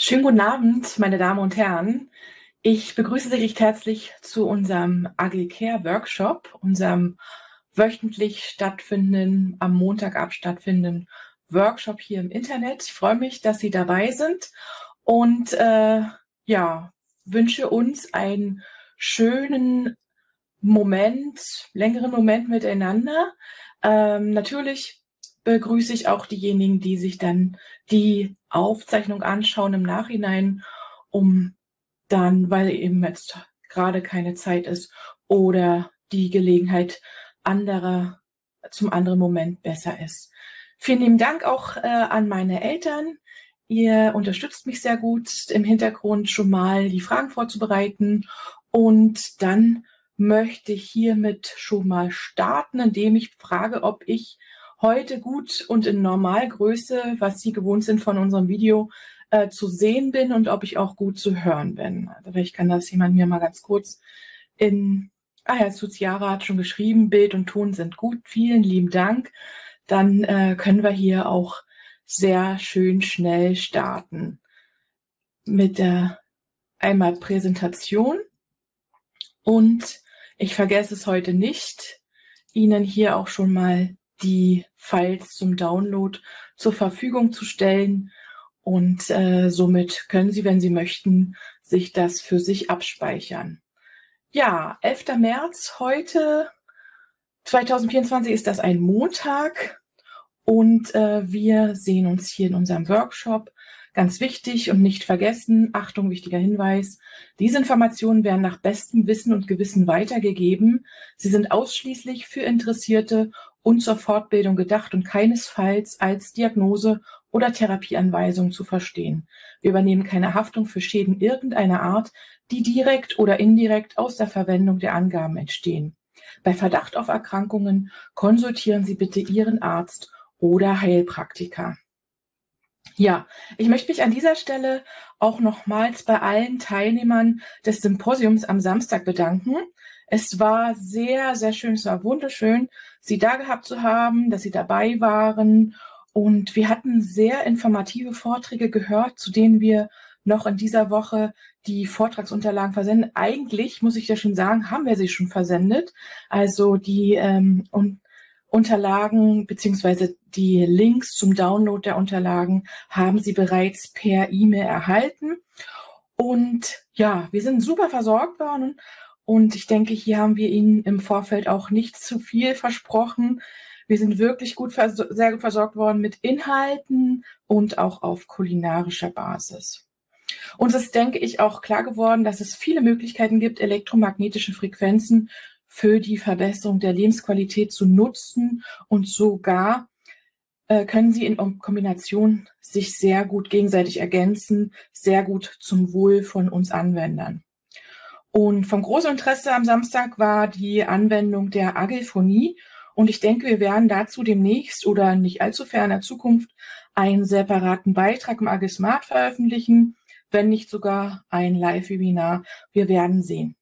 Schönen guten Abend, meine Damen und Herren. Ich begrüße Sie recht herzlich zu unserem Agile Care Workshop, unserem wöchentlich stattfindenden, am Montagabend stattfindenden Workshop hier im Internet. Ich freue mich, dass Sie dabei sind und wünsche uns einen schönen Moment, längeren Moment miteinander. Natürlich begrüße ich auch diejenigen, die sich dann die Aufzeichnung anschauen im Nachhinein, um dann, weil eben jetzt gerade keine Zeit ist oder die Gelegenheit zum anderen Moment besser ist. Vielen lieben Dank auch an meine Eltern. Ihr unterstützt mich sehr gut im Hintergrund schon mal die Fragen vorzubereiten, und dann möchte ich hiermit schon mal starten, indem ich frage, ob ich heute gut und in Normalgröße, was Sie gewohnt sind von unserem Video, zu sehen bin und ob ich auch gut zu hören bin. Also vielleicht kann das jemand mir mal ganz kurz Suziara hat schon geschrieben, Bild und Ton sind gut, vielen lieben Dank. Dann können wir hier auch sehr schön schnell starten mit der einmal Präsentation. Und ich vergesse es heute nicht, Ihnen hier auch schon mal die Files zum Download zur Verfügung zu stellen. Und somit können Sie, wenn Sie möchten, sich das für sich abspeichern. Ja, 11. März heute, 2024 ist das ein Montag. Und wir sehen uns hier in unserem Workshop. Ganz wichtig und nicht vergessen, Achtung, wichtiger Hinweis, diese Informationen werden nach bestem Wissen und Gewissen weitergegeben. Sie sind ausschließlich für Interessierte und zur Fortbildung gedacht und keinesfalls als Diagnose oder Therapieanweisung zu verstehen. Wir übernehmen keine Haftung für Schäden irgendeiner Art, die direkt oder indirekt aus der Verwendung der Angaben entstehen. Bei Verdacht auf Erkrankungen konsultieren Sie bitte Ihren Arzt oder Heilpraktiker. Ja, ich möchte mich an dieser Stelle auch nochmals bei allen Teilnehmern des Symposiums am Samstag bedanken. Es war sehr, sehr schön, es war wunderschön, Sie da gehabt zu haben, dass Sie dabei waren. Und wir hatten sehr informative Vorträge gehört, zu denen wir noch in dieser Woche die Vortragsunterlagen versenden. Eigentlich, muss ich ja schon sagen, haben wir sie schon versendet. Also die Unterlagen beziehungsweise die Links zum Download der Unterlagen haben Sie bereits per E-Mail erhalten. Und ja, wir sind super versorgt worden. Und ich denke, hier haben wir Ihnen im Vorfeld auch nicht zu viel versprochen. Wir sind wirklich sehr gut versorgt worden mit Inhalten und auch auf kulinarischer Basis. Uns ist, denke ich, auch klar geworden, dass es viele Möglichkeiten gibt, elektromagnetische Frequenzen für die Verbesserung der Lebensqualität zu nutzen, und sogar können sie in Kombination sich sehr gut gegenseitig ergänzen, sehr gut zum Wohl von uns Anwendern. Und von großem Interesse am Samstag war die Anwendung der Agilphonie, und ich denke, wir werden dazu demnächst oder nicht allzu ferner Zukunft einen separaten Beitrag im Agile Smart veröffentlichen, wenn nicht sogar ein Live-Webinar. Wir werden sehen.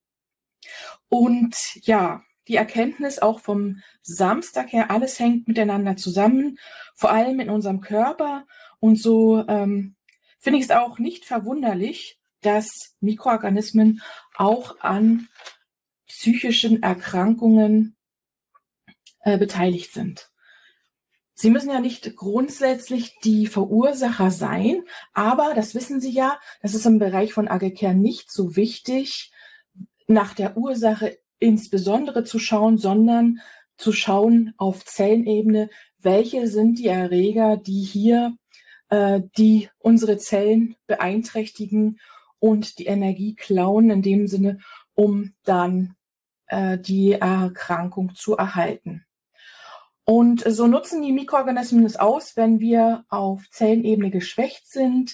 Und ja, die Erkenntnis auch vom Samstag her, alles hängt miteinander zusammen, vor allem in unserem Körper. Und so finde ich es auch nicht verwunderlich, dass Mikroorganismen auch an psychischen Erkrankungen beteiligt sind. Sie müssen ja nicht grundsätzlich die Verursacher sein, aber das wissen Sie ja, das ist im Bereich von Agile Care nicht so wichtig, nach der Ursache insbesondere zu schauen, sondern zu schauen auf Zellenebene, welche sind die Erreger, die hier die unsere Zellen beeinträchtigen und die Energie klauen, in dem Sinne, um dann die Erkrankung zu erhalten. Und so nutzen die Mikroorganismen es aus, wenn wir auf Zellenebene geschwächt sind.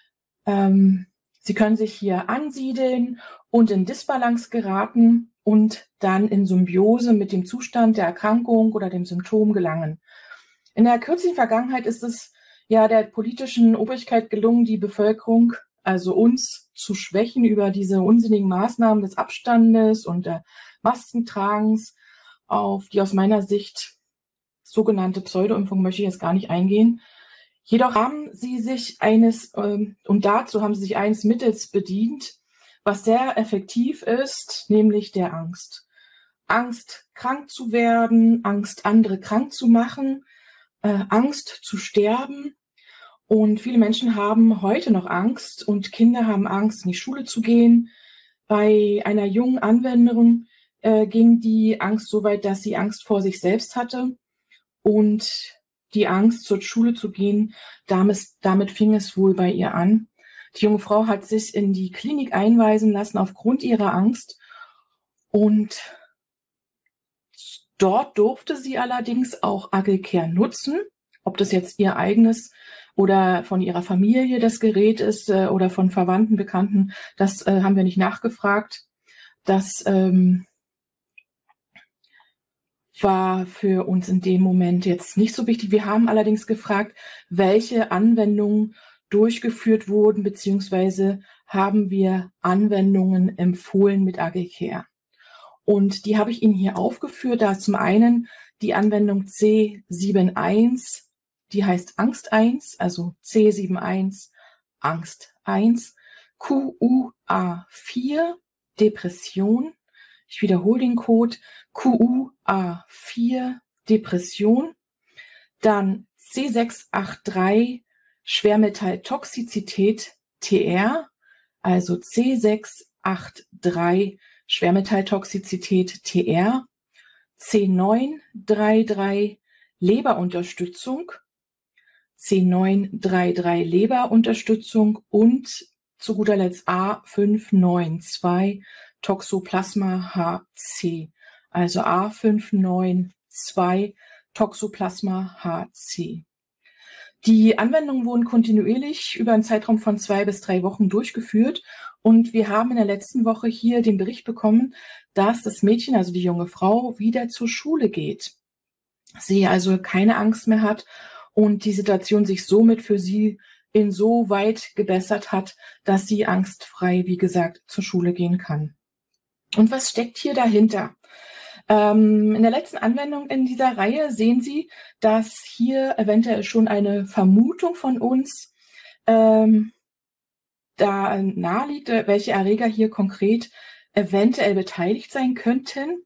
Sie können sich hier ansiedeln und in Disbalance geraten und dann in Symbiose mit dem Zustand der Erkrankung oder dem Symptom gelangen. In der kürzlichen Vergangenheit ist es ja der politischen Obrigkeit gelungen, die Bevölkerung, also uns, zu schwächen über diese unsinnigen Maßnahmen des Abstandes und der Maskentragens, auf die aus meiner Sicht sogenannte Pseudoimpfung möchte ich jetzt gar nicht eingehen. Jedoch haben sie sich und dazu haben sie sich eines Mittels bedient, was sehr effektiv ist, nämlich der Angst. Angst, krank zu werden, Angst, andere krank zu machen, Angst zu sterben. Und viele Menschen haben heute noch Angst und Kinder haben Angst, in die Schule zu gehen. Bei einer jungen Anwenderin ging die Angst so weit, dass sie Angst vor sich selbst hatte und die Angst, zur Schule zu gehen, damit fing es wohl bei ihr an. Die junge Frau hat sich in die Klinik einweisen lassen aufgrund ihrer Angst und dort durfte sie allerdings auch Agilcare nutzen. Ob das jetzt ihr eigenes oder von ihrer Familie das Gerät ist oder von Verwandten, Bekannten, das haben wir nicht nachgefragt. Das war für uns in dem Moment jetzt nicht so wichtig. Wir haben allerdings gefragt, welche Anwendungen durchgeführt wurden, beziehungsweise haben wir Anwendungen empfohlen mit Agilcare. Und die habe ich Ihnen hier aufgeführt. Da ist zum einen die Anwendung C71, die heißt Angst 1, also C71 Angst 1, QUA4 Depression. Ich wiederhole den Code QUA4 Depression. Dann C683 Schwermetalltoxizität TR, also C683 Schwermetalltoxizität TR, C933 Leberunterstützung, C933 Leberunterstützung und zu guter Letzt A592 Toxoplasma HC, also A592 Toxoplasma HC. Die Anwendungen wurden kontinuierlich über einen Zeitraum von 2 bis 3 Wochen durchgeführt und wir haben in der letzten Woche hier den Bericht bekommen, dass das Mädchen, also die junge Frau, wieder zur Schule geht. Sie also keine Angst mehr hat und die Situation sich somit für sie insoweit gebessert hat, dass sie angstfrei, wie gesagt, zur Schule gehen kann. Und was steckt hier dahinter? In der letzten Anwendung in dieser Reihe sehen Sie, dass hier eventuell schon eine Vermutung von uns da naheliegt, welche Erreger hier konkret eventuell beteiligt sein könnten,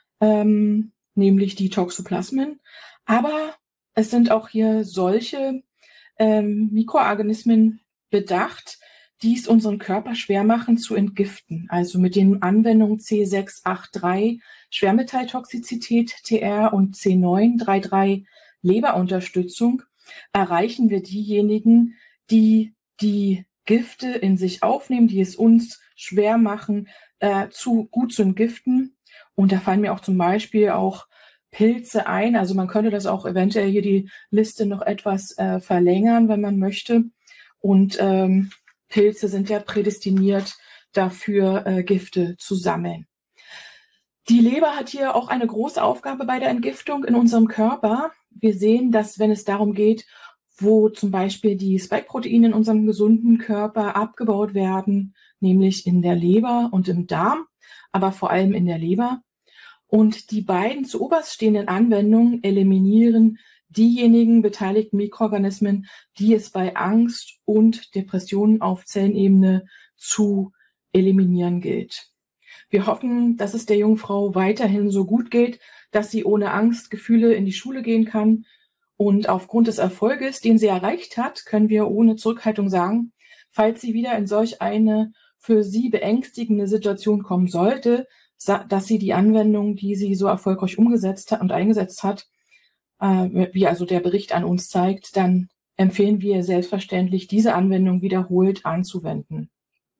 nämlich die Toxoplasmen. Aber es sind auch hier solche Mikroorganismen bedacht, die es unseren Körper schwer machen zu entgiften. Also mit den Anwendungen C683 Schwermetalltoxizität TR und C933 Leberunterstützung erreichen wir diejenigen, die die Gifte in sich aufnehmen, die es uns schwer machen, gut zu entgiften. Und da fallen mir auch zum Beispiel auch Pilze ein. Also man könnte das auch eventuell hier die Liste noch etwas verlängern, wenn man möchte. Und Pilze sind ja prädestiniert dafür, Gifte zu sammeln. Die Leber hat hier auch eine große Aufgabe bei der Entgiftung in unserem Körper. Wir sehen, dass wenn es darum geht, wo zum Beispiel die Spike-Proteine in unserem gesunden Körper abgebaut werden, nämlich in der Leber und im Darm, aber vor allem in der Leber. Und die beiden zuoberst stehenden Anwendungen eliminieren diejenigen beteiligten Mikroorganismen, die es bei Angst und Depressionen auf Zellenebene zu eliminieren gilt. Wir hoffen, dass es der jungen Frau weiterhin so gut geht, dass sie ohne Angstgefühle in die Schule gehen kann. Und aufgrund des Erfolges, den sie erreicht hat, können wir ohne Zurückhaltung sagen, falls sie wieder in solch eine für sie beängstigende Situation kommen sollte, dass sie die Anwendung, die sie so erfolgreich umgesetzt hat und eingesetzt hat, wie also der Bericht an uns zeigt, dann empfehlen wir selbstverständlich, diese Anwendung wiederholt anzuwenden.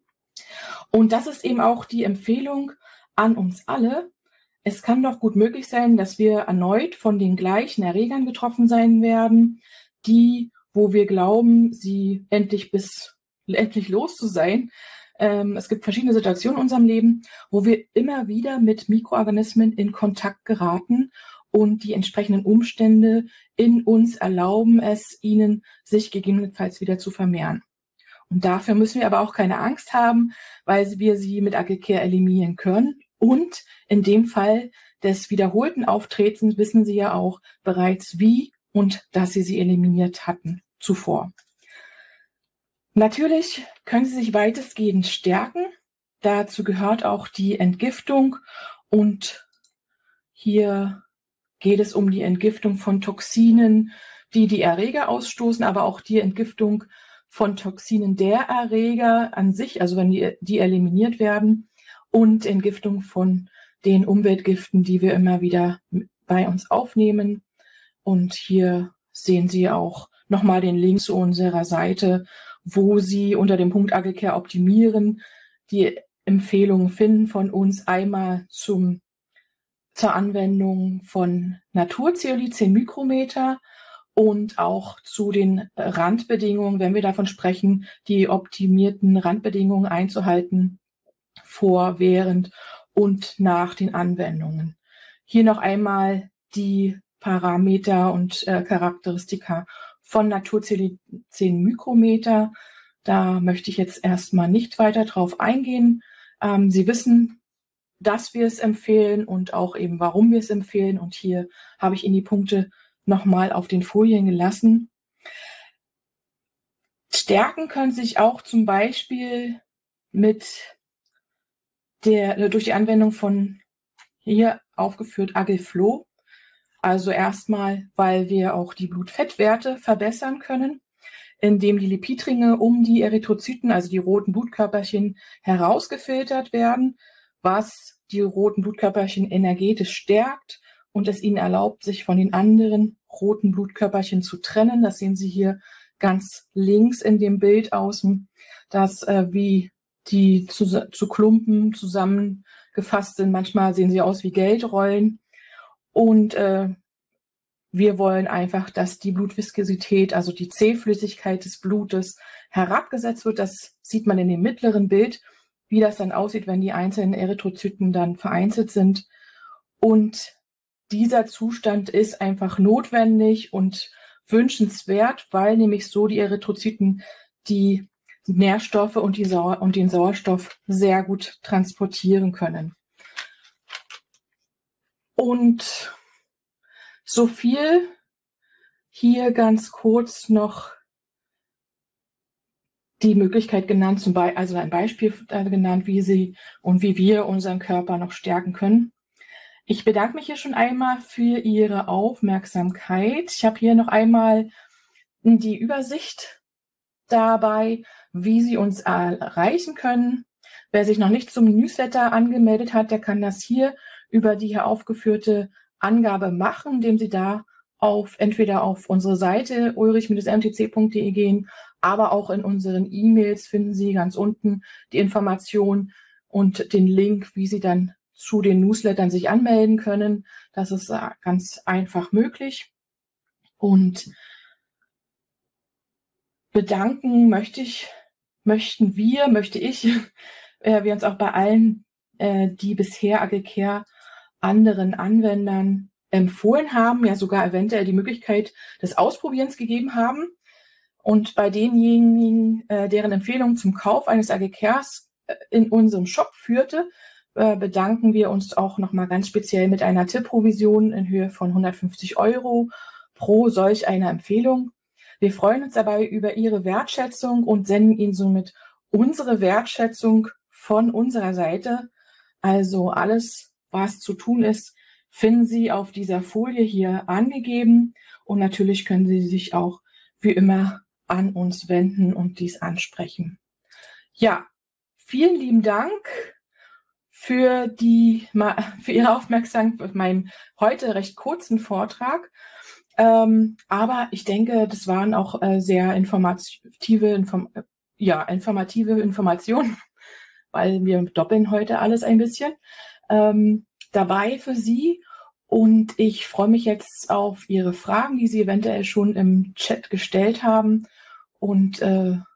Und das ist eben auch die Empfehlung an uns alle. Es kann doch gut möglich sein, dass wir erneut von den gleichen Erregern getroffen sein werden, wo wir glauben, sie endlich los zu sein. Es gibt verschiedene Situationen in unserem Leben, wo wir immer wieder mit Mikroorganismen in Kontakt geraten und die entsprechenden Umstände in uns erlauben es ihnen, sich gegebenenfalls wieder zu vermehren. Und dafür müssen wir aber auch keine Angst haben, weil wir sie mit Agilcare eliminieren können. Und in dem Fall des wiederholten Auftretens wissen Sie ja auch bereits wie und dass Sie sie eliminiert hatten. zuvor. Natürlich können sie sich weitestgehend stärken. Dazu gehört auch die Entgiftung und hier geht es um die Entgiftung von Toxinen, die die Erreger ausstoßen, aber auch die Entgiftung von Toxinen der Erreger an sich, also wenn die eliminiert werden, und Entgiftung von den Umweltgiften, die wir immer wieder bei uns aufnehmen. Und hier sehen Sie auch nochmal den Link zu unserer Seite, wo Sie unter dem Punkt Agilcare optimieren die Empfehlungen finden von uns einmal zur Anwendung von Naturzeolit 10 Mikrometer und auch zu den Randbedingungen, wenn wir davon sprechen, die optimierten Randbedingungen einzuhalten vor, während und nach den Anwendungen. Hier noch einmal die Parameter und Charakteristika von Naturzeolit 10 Mikrometer. Da möchte ich jetzt erstmal nicht weiter drauf eingehen. Sie wissen, dass wir es empfehlen und auch eben, warum wir es empfehlen. Und hier habe ich Ihnen die Punkte nochmal auf den Folien gelassen. Stärken können sich auch zum Beispiel durch die Anwendung von hier aufgeführt Agilflow. Also erstmal, weil wir auch die Blutfettwerte verbessern können, indem die Lipidringe um die Erythrozyten, also die roten Blutkörperchen, herausgefiltert werden, was die roten Blutkörperchen energetisch stärkt und es ihnen erlaubt, sich von den anderen roten Blutkörperchen zu trennen. Das sehen Sie hier ganz links in dem Bild außen, dass wie die zu Klumpen zusammengefasst sind. Manchmal sehen sie aus wie Geldrollen. Und wir wollen einfach, dass die Blutviskosität, also die Zähflüssigkeit des Blutes, herabgesetzt wird. Das sieht man in dem mittleren Bild, wie das dann aussieht, wenn die einzelnen Erythrozyten dann vereinzelt sind. Und dieser Zustand ist einfach notwendig und wünschenswert, weil nämlich so die Erythrozyten die Nährstoffe und den Sauerstoff sehr gut transportieren können. Und so viel hier ganz kurz noch die Möglichkeit genannt, also ein Beispiel genannt, wie Sie und wie wir unseren Körper noch stärken können. Ich bedanke mich hier schon einmal für Ihre Aufmerksamkeit. Ich habe hier noch einmal die Übersicht dabei, wie Sie uns erreichen können. Wer sich noch nicht zum Newsletter angemeldet hat, der kann das hier über die hier aufgeführte Angabe machen, indem Sie da entweder auf unsere Seite ulrich-mtc.de gehen, aber auch in unseren E-Mails finden Sie ganz unten die Information und den Link, wie Sie dann zu den Newslettern sich anmelden können. Das ist ganz einfach möglich. Und bedanken möchte ich wir uns auch bei allen, die bisher Agilcare anderen Anwendern empfohlen haben, ja sogar eventuell die Möglichkeit des Ausprobierens gegeben haben. Und bei denjenigen, deren Empfehlung zum Kauf eines Agilcares in unserem Shop führte, bedanken wir uns auch nochmal ganz speziell mit einer Tippprovision in Höhe von 150 € pro solch einer Empfehlung. Wir freuen uns dabei über Ihre Wertschätzung und senden Ihnen somit unsere Wertschätzung von unserer Seite. Also alles, was zu tun ist, finden Sie auf dieser Folie hier angegeben. Und natürlich können Sie sich auch wie immer an uns wenden und dies ansprechen. Ja, vielen lieben Dank für Ihre Aufmerksamkeit auf meinen heute recht kurzen Vortrag. Aber ich denke, das waren auch sehr informative Informationen, weil wir doppeln heute alles ein bisschen, dabei für Sie. Und ich freue mich jetzt auf Ihre Fragen, die Sie eventuell schon im Chat gestellt haben. Und